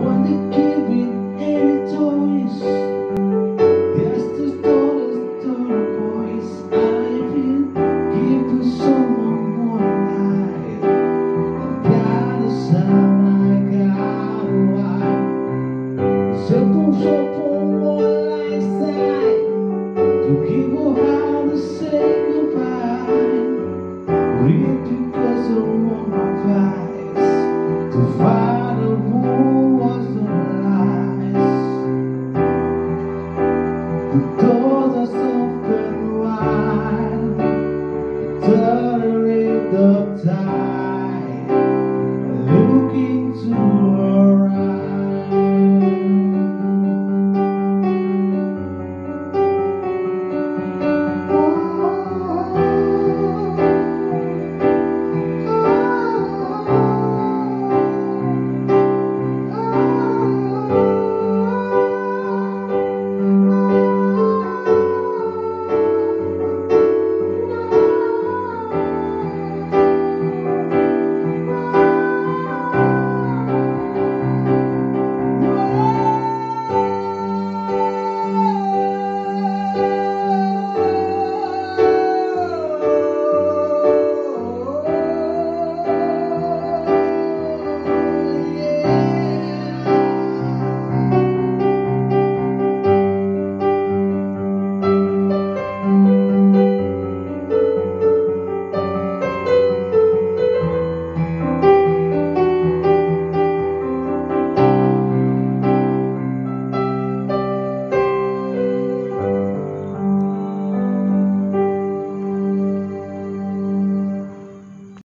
want to give it any choice. There's the stories to the boys. I've been giving someone more life. Got a son, I got a wife. So don't show for more lifestyle to give her how to say goodbye. Real because I want my vibes to fight.